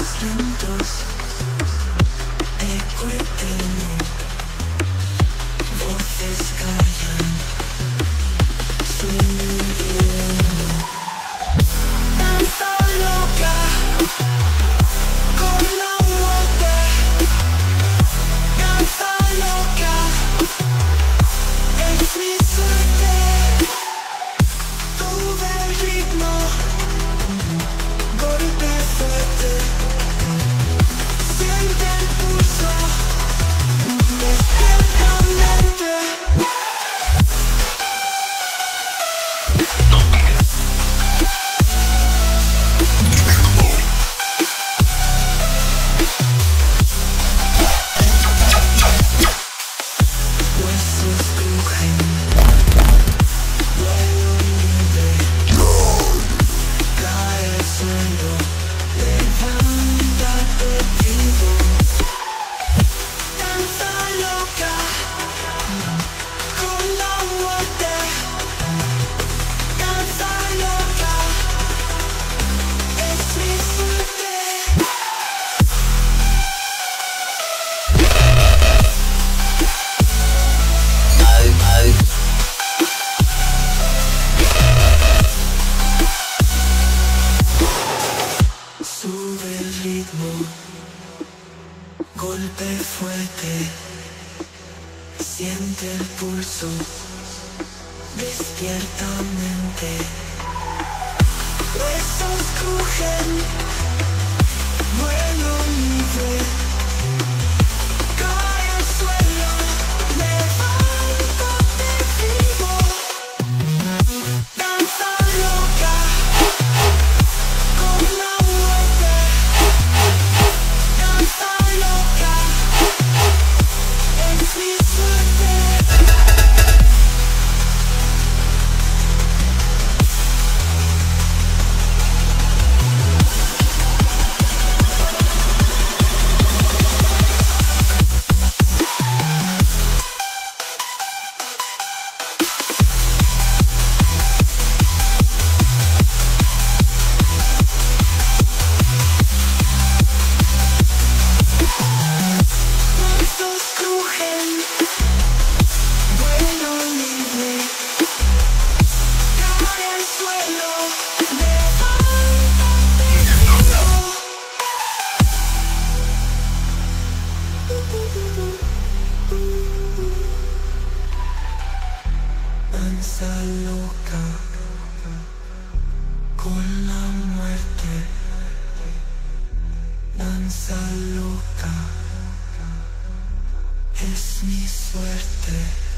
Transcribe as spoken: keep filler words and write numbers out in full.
lentos, eco eterno, voces callan, sueño invierno. Danza loca con la muerte, danza loca, es mi suerte. Tuve el ritmo, golpe fuerte, siente el pulso, despierta mente. Huesos crujen, vuelo libre, cae el suelo, levántate vivo. Danza loca con la muerte, danza loca, es mi suerte. Sube el ritmo, golpe fuerte, siente el pulso, despierta mente. Huesos crujen, vuelo libre, cae al suelo, levántate vivo. Danza loca con la muerte, danza loca, es mi suerte. Huesos crujen, vuelo libre, cae al suelo, levántate vivo. Danza loca con la muerte, danza loca, es mi suerte.